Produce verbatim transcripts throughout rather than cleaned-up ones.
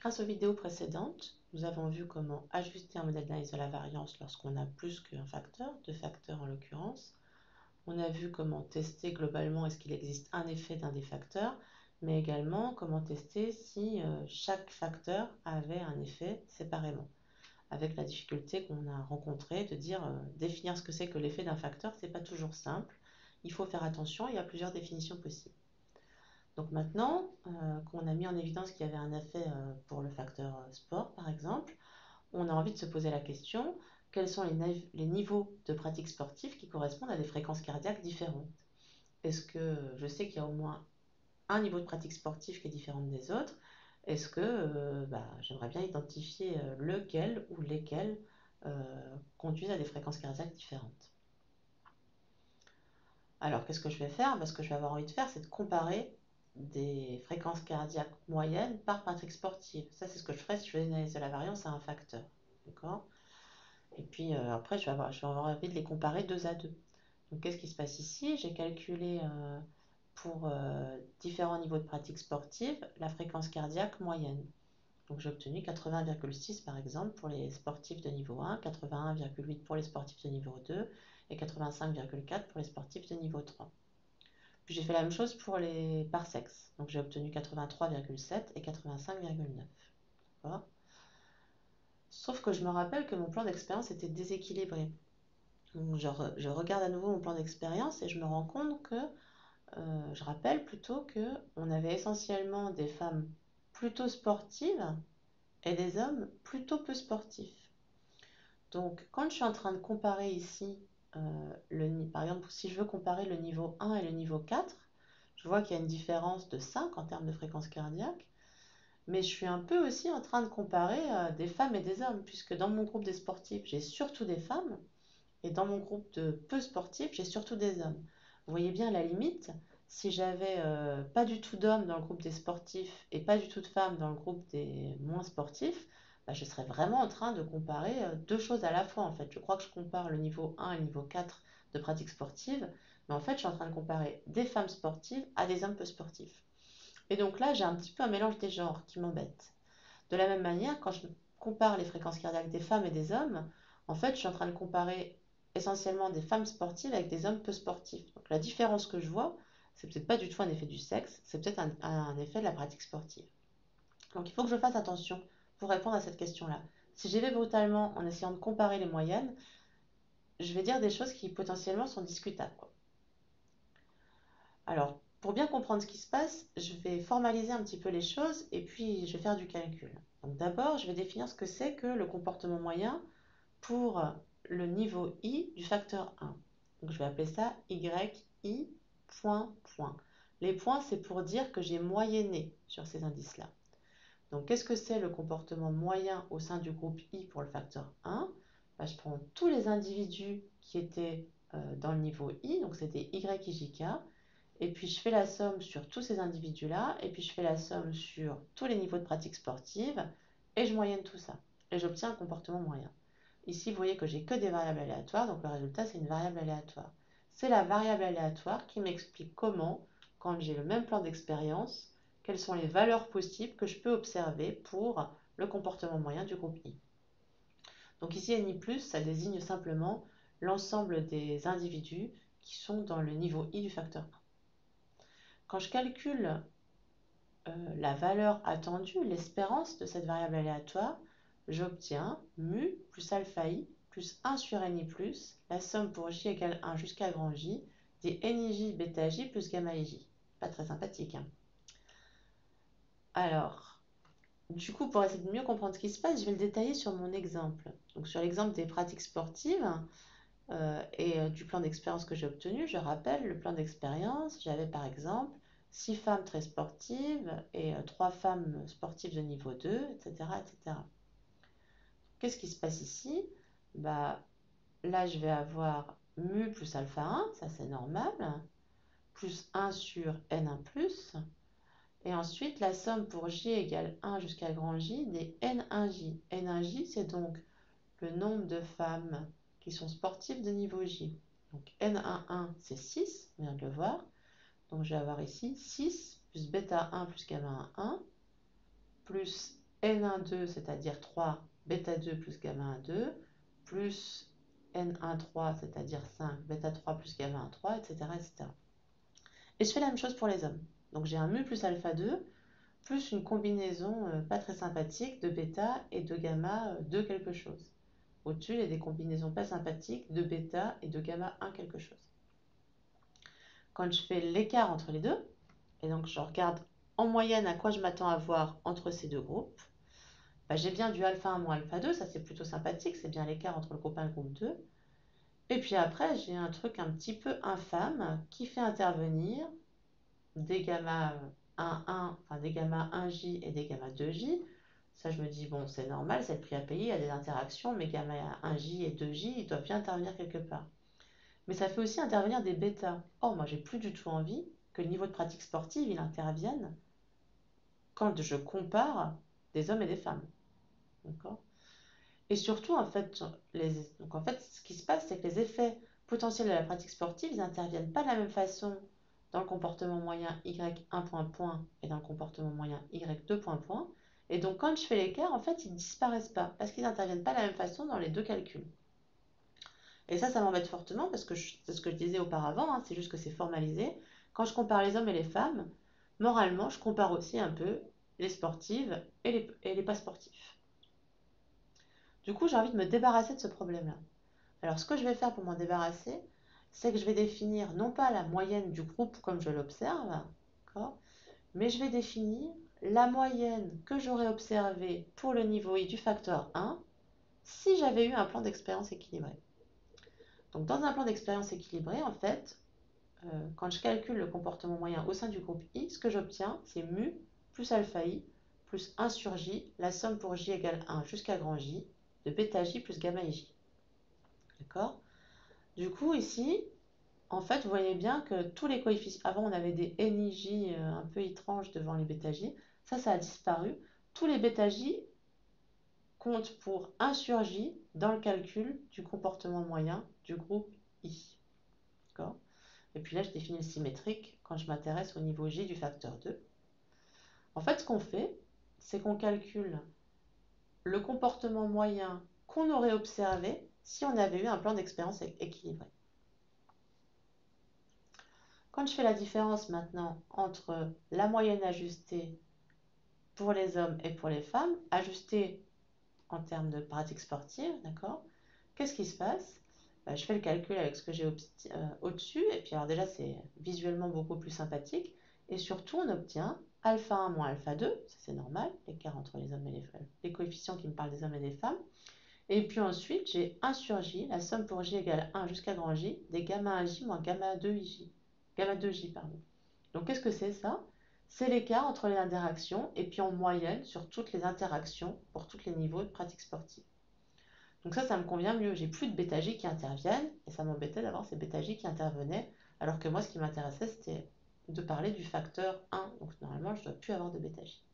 Grâce aux vidéos précédentes, nous avons vu comment ajuster un modèle d'analyse de la variance lorsqu'on a plus qu'un facteur, deux facteurs en l'occurrence. On a vu comment tester globalement est-ce qu'il existe un effet d'un des facteurs, mais également comment tester si euh, chaque facteur avait un effet séparément, avec la difficulté qu'on a rencontrée de dire euh, définir ce que c'est que l'effet d'un facteur, c'est pas toujours simple. Il faut faire attention, il y a plusieurs définitions possibles. Donc maintenant euh, qu'on a mis en évidence qu'il y avait un effet euh, pour le facteur euh, sport, par exemple, on a envie de se poser la question, quels sont les, les niveaux de pratique sportive qui correspondent à des fréquences cardiaques différentes? Est-ce que je sais qu'il y a au moins un niveau de pratique sportive qui est différent des autres? Est-ce que euh, bah, j'aimerais bien identifier euh, lequel ou lesquels euh, conduisent à des fréquences cardiaques différentes? Alors, qu'est-ce que je vais faire? Bah, ce que je vais avoir envie de faire, c'est de comparer des fréquences cardiaques moyennes par pratique sportive. Ça, c'est ce que je ferais si je faisais une analyse de la variance à un facteur. D'accord? Et puis euh, après, je vais, avoir, je vais avoir envie de les comparer deux à deux. Donc, qu'est-ce qui se passe ici? J'ai calculé euh, pour euh, différents niveaux de pratique sportive la fréquence cardiaque moyenne. Donc, j'ai obtenu quatre-vingts virgule six par exemple pour les sportifs de niveau un, quatre-vingt-un virgule huit pour les sportifs de niveau deux et quatre-vingt-cinq virgule quatre pour les sportifs de niveau trois. Puis j'ai fait la même chose pour les par sexe. Donc j'ai obtenu quatre-vingt-trois virgule sept et quatre-vingt-cinq virgule neuf. Voilà. Sauf que je me rappelle que mon plan d'expérience était déséquilibré. Donc je, re, je, regarde à nouveau mon plan d'expérience et je me rends compte que, euh, je rappelle plutôt qu'on avait essentiellement des femmes plutôt sportives et des hommes plutôt peu sportifs. Donc quand je suis en train de comparer ici, euh, le, par exemple si je veux comparer le niveau un et le niveau quatre, je vois qu'il y a une différence de cinq en termes de fréquence cardiaque, mais je suis un peu aussi en train de comparer euh, des femmes et des hommes, puisque dans mon groupe des sportifs, j'ai surtout des femmes, et dans mon groupe de peu sportifs, j'ai surtout des hommes. Vous voyez bien la limite, si j'avais euh, pas du tout d'hommes dans le groupe des sportifs et pas du tout de femmes dans le groupe des moins sportifs, bah, je serais vraiment en train de comparer euh, deux choses à la fois en fait. Je crois que je compare le niveau un et le niveau quatre de pratique sportive, mais en fait je suis en train de comparer des femmes sportives à des hommes peu sportifs. Et donc là j'ai un petit peu un mélange des genres qui m'embête. De la même manière, quand je compare les fréquences cardiaques des femmes et des hommes, en fait je suis en train de comparer essentiellement des femmes sportives avec des hommes peu sportifs. Donc la différence que je vois, c'est peut-être pas du tout un effet du sexe, c'est peut-être un, un effet de la pratique sportive. Donc il faut que je fasse attention pour répondre à cette question-là. Si j'y vais brutalement en essayant de comparer les moyennes, je vais dire des choses qui potentiellement sont discutables. Alors, pour bien comprendre ce qui se passe, je vais formaliser un petit peu les choses et puis je vais faire du calcul. Donc d'abord, je vais définir ce que c'est que le comportement moyen pour le niveau I du facteur un. Donc je vais appeler ça Y I point point. Les points, c'est pour dire que j'ai moyenné sur ces indices-là. Donc qu'est-ce que c'est le comportement moyen au sein du groupe I pour le facteur un? Bah, je prends tous les individus qui étaient euh, dans le niveau I, donc c'était Y I J K, et puis je fais la somme sur tous ces individus-là, et puis je fais la somme sur tous les niveaux de pratique sportive, et je moyenne tout ça. Et j'obtiens un comportement moyen. Ici, vous voyez que j'ai que des variables aléatoires, donc le résultat, c'est une variable aléatoire. C'est la variable aléatoire qui m'explique comment, quand j'ai le même plan d'expérience, quelles sont les valeurs possibles que je peux observer pour le comportement moyen du groupe I. Donc ici, N I plus, ça désigne simplement l'ensemble des individus qui sont dans le niveau I du facteur un. Quand je calcule euh, la valeur attendue, l'espérance de cette variable aléatoire, j'obtiens mu plus alpha i plus un sur N I plus, la somme pour j égale un jusqu'à grand J, des N I J bêta J plus gamma I J. Pas très sympathique. Hein. Alors, du coup, pour essayer de mieux comprendre ce qui se passe, je vais le détailler sur mon exemple. Donc, sur l'exemple des pratiques sportives euh, et euh, du plan d'expérience que j'ai obtenu, je rappelle le plan d'expérience. J'avais par exemple six femmes très sportives et euh, trois femmes sportives de niveau deux, et cetera et cetera. Qu'est-ce qui se passe ici? Bah, là, je vais avoir mu plus alpha un, ça c'est normal, plus un sur N un plus, et ensuite la somme pour J égale un jusqu'à grand J des N un J. N un J, c'est donc le nombre de femmes qui sont sportives de niveau J. Donc N un un, c'est six, on vient de le voir. Donc je vais avoir ici six plus bêta un plus gamma un, plus N un deux, c'est-à-dire trois, bêta deux plus gamma un deux, plus N un trois, c'est-à-dire cinq, bêta trois plus gamma un trois, et cetera, et cetera. Et je fais la même chose pour les hommes. Donc j'ai un mu plus alpha deux, plus une combinaison euh, pas très sympathique de bêta et de gamma euh, deux quelque chose. Au-dessus, il y a des combinaisons pas sympathiques de bêta et de gamma un quelque chose. Quand je fais l'écart entre les deux, et donc je regarde en moyenne à quoi je m'attends à voir entre ces deux groupes, bah, j'ai bien du alpha un moins alpha deux, ça c'est plutôt sympathique, c'est bien l'écart entre le groupe un et le groupe deux. Et puis après, j'ai un truc un petit peu infâme qui fait intervenir des gamma un un, enfin des gamma un J et des gamma deux J. Ça, je me dis, bon, c'est normal, c'est le prix à payer, il y a des interactions, mais gamma un J et deux J, ils doivent bien intervenir quelque part. Mais ça fait aussi intervenir des bêtas. Or, moi, j'ai plus du tout envie que le niveau de pratique sportive, il intervienne quand je compare des hommes et des femmes. D'accord? Et surtout, en fait, les, donc en fait, ce qui se passe, c'est que les effets potentiels de la pratique sportive, ils n'interviennent pas de la même façon dans le comportement moyen Y un point point et dans le comportement moyen Y deux point point. Et donc, quand je fais l'écart, en fait, ils ne disparaissent pas parce qu'ils n'interviennent pas de la même façon dans les deux calculs. Et ça, ça m'embête fortement parce que c'est ce que je disais auparavant, hein, c'est juste que c'est formalisé. Quand je compare les hommes et les femmes, moralement, je compare aussi un peu les sportives et les, et les pas sportifs. Du coup, j'ai envie de me débarrasser de ce problème-là. Alors, ce que je vais faire pour m'en débarrasser, c'est que je vais définir non pas la moyenne du groupe comme je l'observe, mais je vais définir la moyenne que j'aurais observée pour le niveau I du facteur un si j'avais eu un plan d'expérience équilibré. Donc, dans un plan d'expérience équilibré, en fait, euh, quand je calcule le comportement moyen au sein du groupe I, ce que j'obtiens, c'est mu plus alpha I plus un sur J, la somme pour J égale un jusqu'à grand J, de bêta J plus gamma I J. D'accord? Du coup, ici, en fait, vous voyez bien que tous les coefficients, avant on avait des N I J euh, un peu étranges devant les bêta J, ça, ça a disparu. Tous les bêta J comptent pour un sur J dans le calcul du comportement moyen du groupe I. D'accord? Et puis là, je définis le symétrique quand je m'intéresse au niveau J du facteur deux. En fait, ce qu'on fait, c'est qu'on calcule le comportement moyen qu'on aurait observé si on avait eu un plan d'expérience équilibré. Quand je fais la différence maintenant entre la moyenne ajustée pour les hommes et pour les femmes, ajustée en termes de pratique sportive, d'accord? Qu'est-ce qui se passe? Ben, je fais le calcul avec ce que j'ai euh, au-dessus, et puis alors déjà c'est visuellement beaucoup plus sympathique, et surtout on obtient alpha un moins alpha deux, ça c'est normal, l'écart entre les hommes et les femmes, les coefficients qui me parlent des hommes et des femmes, et puis ensuite j'ai un sur J, la somme pour J égale un jusqu'à grand J, des gamma un J moins gamma deux J, gamma deux J, pardon. Donc qu'est-ce que c'est ça? C'est l'écart entre les interactions et puis en moyenne sur toutes les interactions pour tous les niveaux de pratique sportive. Donc ça, ça me convient mieux. J'ai plus de bêta J qui interviennent et ça m'embêtait d'avoir ces bêta J qui intervenaient alors que moi, ce qui m'intéressait, c'était de parler du facteur un. Donc normalement, je ne dois plus avoir de bêta J.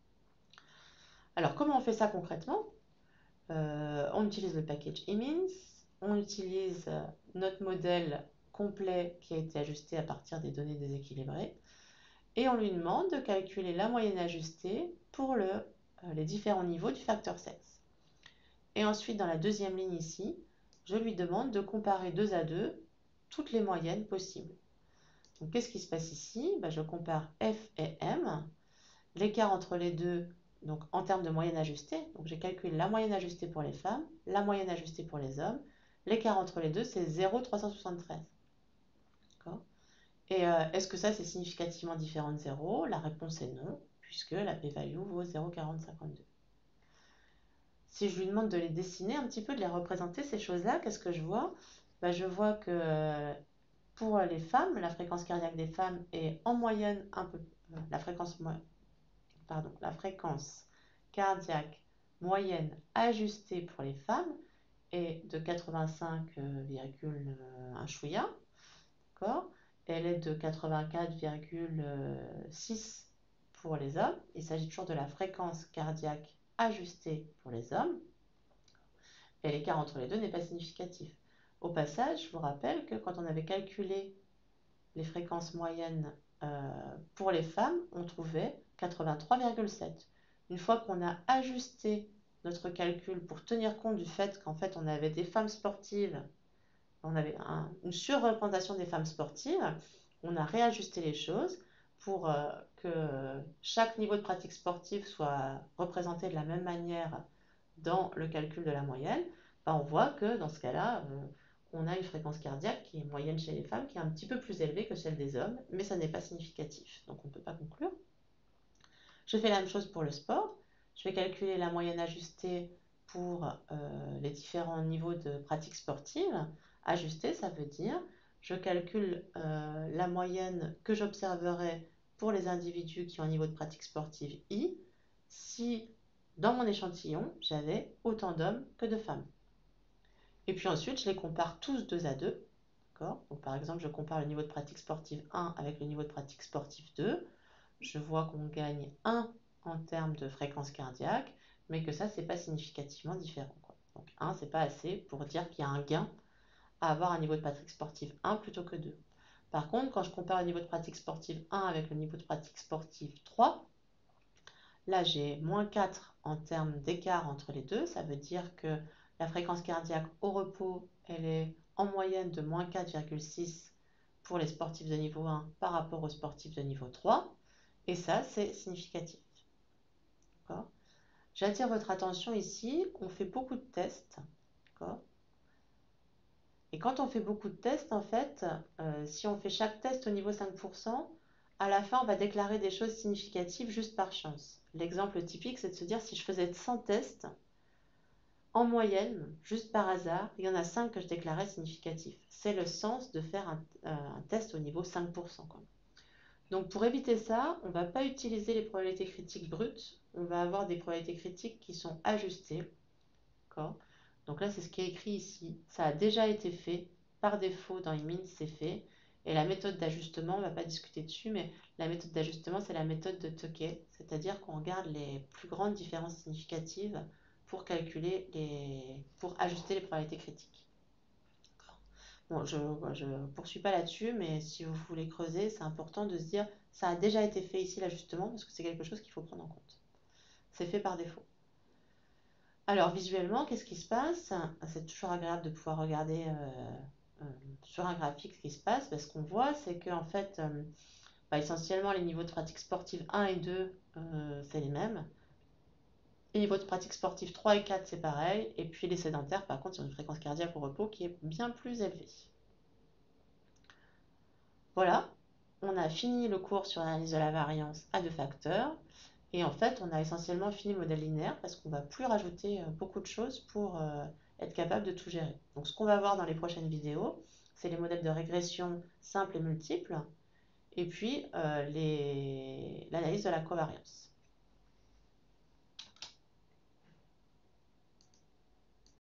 Alors comment on fait ça concrètement? euh, On utilise le package imins, on utilise notre modèle complet qui a été ajusté à partir des données déséquilibrées. Et on lui demande de calculer la moyenne ajustée pour le, euh, les différents niveaux du facteur sexe. Et ensuite, dans la deuxième ligne ici, je lui demande de comparer deux à deux toutes les moyennes possibles. Donc, qu'est-ce qui se passe ici? Ben, je compare F et M. L'écart entre les deux, donc en termes de moyenne ajustée, donc j'ai calculé la moyenne ajustée pour les femmes, la moyenne ajustée pour les hommes. L'écart entre les deux, c'est zéro virgule trois cent soixante-treize. D'accord? Et euh, est-ce que ça, c'est significativement différent de zéro? La réponse est non, puisque la p-value vaut zéro virgule quarante cinquante-deux. Si je lui demande de les dessiner un petit peu, de les représenter, ces choses-là, qu'est-ce que je vois? Ben, je vois que pour les femmes, la fréquence cardiaque des femmes est en moyenne un peu... La fréquence, pardon, la fréquence cardiaque moyenne ajustée pour les femmes est de quatre-vingt-cinq virgule un chouïa, d'accord? Elle est de quatre-vingt-quatre virgule six pour les hommes. Il s'agit toujours de la fréquence cardiaque ajustée pour les hommes. Et l'écart entre les deux n'est pas significatif. Au passage, je vous rappelle que quand on avait calculé les fréquences moyennes euh, pour les femmes, on trouvait quatre-vingt-trois virgule sept. une fois qu'on a ajusté notre calcul pour tenir compte du fait qu'en fait on avait des femmes sportives, on avait un, une surreprésentation des femmes sportives, on a réajusté les choses pour euh, que chaque niveau de pratique sportive soit représenté de la même manière dans le calcul de la moyenne. Ben, on voit que dans ce cas-là, euh, on a une fréquence cardiaque qui est moyenne chez les femmes, qui est un petit peu plus élevée que celle des hommes, mais ça n'est pas significatif, donc on ne peut pas conclure. Je fais la même chose pour le sport. Je vais calculer la moyenne ajustée pour euh, les différents niveaux de pratique sportive. Ajustée, ça veut dire je calcule euh, la moyenne que j'observerai pour les individus qui ont un niveau de pratique sportive I si dans mon échantillon j'avais autant d'hommes que de femmes. Et puis ensuite, je les compare tous deux à deux. Donc, par exemple, je compare le niveau de pratique sportive un avec le niveau de pratique sportive deux. Je vois qu'on gagne un en termes de fréquence cardiaque, mais que ça, c'est pas significativement différent, quoi. Donc un, c'est pas assez pour dire qu'il y a un gain à avoir un niveau de pratique sportive un plutôt que deux. Par contre, quand je compare le niveau de pratique sportive un avec le niveau de pratique sportive trois, là, j'ai moins quatre en termes d'écart entre les deux. Ça veut dire que la fréquence cardiaque au repos, elle est en moyenne de moins quatre virgule six pour les sportifs de niveau un par rapport aux sportifs de niveau trois. Et ça, c'est significatif. J'attire votre attention ici, on fait beaucoup de tests. Et quand on fait beaucoup de tests, en fait, euh, si on fait chaque test au niveau cinq pour cent, à la fin, on va déclarer des choses significatives juste par chance. L'exemple typique, c'est de se dire si je faisais cent tests, en moyenne, juste par hasard, il y en a cinq que je déclarais significatifs. C'est le sens de faire un, euh, un test au niveau cinq pour cent. Quoi. Donc pour éviter ça, on ne va pas utiliser les probabilités critiques brutes, on va avoir des probabilités critiques qui sont ajustées. Donc là, c'est ce qui est écrit ici. Ça a déjà été fait, par défaut dans Imin, c'est fait. Et la méthode d'ajustement, on ne va pas discuter dessus, mais la méthode d'ajustement, c'est la méthode de Tukey, c'est-à-dire qu'on regarde les plus grandes différences significatives pour calculer les, pour ajuster les probabilités critiques. Bon, je ne poursuis pas là-dessus, mais si vous voulez creuser, c'est important de se dire ça a déjà été fait ici l'ajustement parce que c'est quelque chose qu'il faut prendre en compte. C'est fait par défaut. Alors visuellement, qu'est-ce qui se passe? C'est toujours agréable de pouvoir regarder euh, euh, sur un graphique ce qui se passe. Parce qu'on voit, c'est que en fait, euh, bah, essentiellement, les niveaux de pratique sportive un et deux, euh, c'est les mêmes. Les niveaux de pratique sportive trois et quatre, c'est pareil. Et puis les sédentaires, par contre, ils ont une fréquence cardiaque au repos qui est bien plus élevée. Voilà, on a fini le cours sur l'analyse de la variance à deux facteurs. Et en fait, on a essentiellement fini le modèle linéaire parce qu'on ne va plus rajouter beaucoup de choses pour euh, être capable de tout gérer. Donc ce qu'on va voir dans les prochaines vidéos, c'est les modèles de régression simples et multiples, et puis euh, l'analyse de la covariance.